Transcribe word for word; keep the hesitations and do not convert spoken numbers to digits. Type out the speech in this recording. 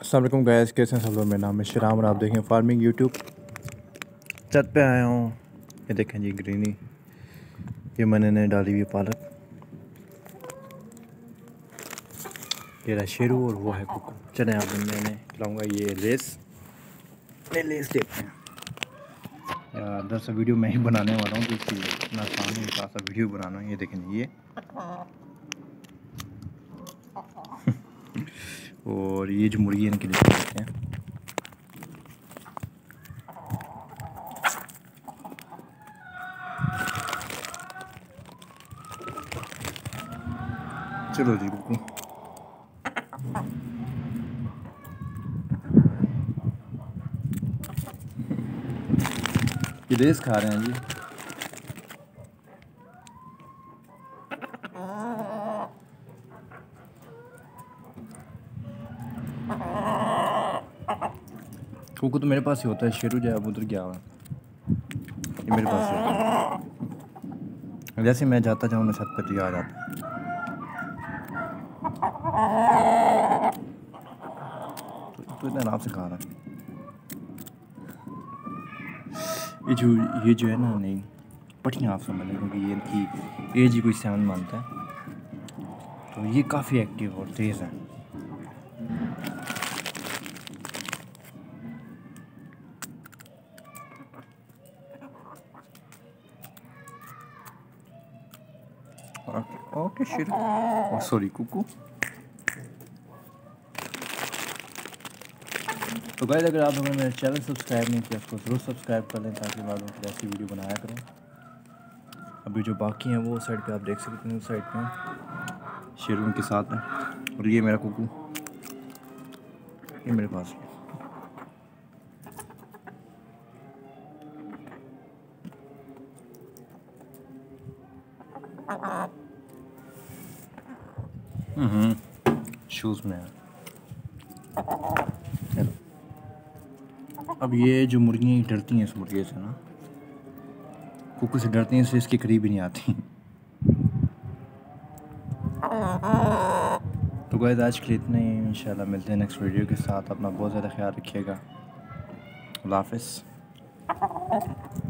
अस्सलाम वालेकुम गाइस, कैसे हैं सब लोग। मेरा नाम है शिराम और आप देखें फार्मिंग यूट्यूब। छत पे आया हूँ। ये देखें जी ग्रीनी, ये मैंने ने डाली हुई पालक। ये रहा शेरू और वो है कुकू। चले आप मैंने खिलाऊँगा ये लेस। ये लेस देखते हैं यार, दरअसल वीडियो मैं ही बनाने वाला हूँ तो इसकी इतना आसान है सा वीडियो बनाना है। ये देखें ये और ये जो मुर्गी है इनके लिए देते हैं। चलो जी कुकू, ये लेस खा रहे हैं जी। कुकू तो मेरे पास ही होता है, शेरू जो है उधर गया हुआ है। ये मेरे पास ही होता है, जैसे मैं जाता जाऊँ ना छत पे तो ये आ जाता है। तो, तो इतना आराम से खा रहा है। ये जो ये जो है ना, नहीं पटियाँ आप समझ लें, क्योंकि ये इनकी एज ही कोई सेवन मंथ है, तो ये काफ़ी एक्टिव और तेज़ है। ओके ओके शेरू, और सॉरी कुकू। तो गाइस, अगर आप लोगों ने मेरा चैनल सब्सक्राइब नहीं किया उसको ज़रूर सब्सक्राइब कर लें, ताकि बाद में फिर ऐसी वीडियो बनाया करें। अभी जो बाकी हैं वो साइड पे आप देख सकते हैं, उस साइड पे शेरू उनके साथ है, और ये मेरा कुकू, ये मेरे पास है। हम्म शूज़ में है। अब ये जो मुर्गियाँ डरती हैं इस मुर्गे से ना, कुकू से डरती हैं, इसलिए इसके करीब ही नहीं आती। तो गाइस, आज के लिए इतना ही। इंशाल्लाह मिलते हैं नेक्स्ट वीडियो के साथ। अपना बहुत ज़्यादा ख्याल रखिएगा। अल्लाह हाफ़िज़।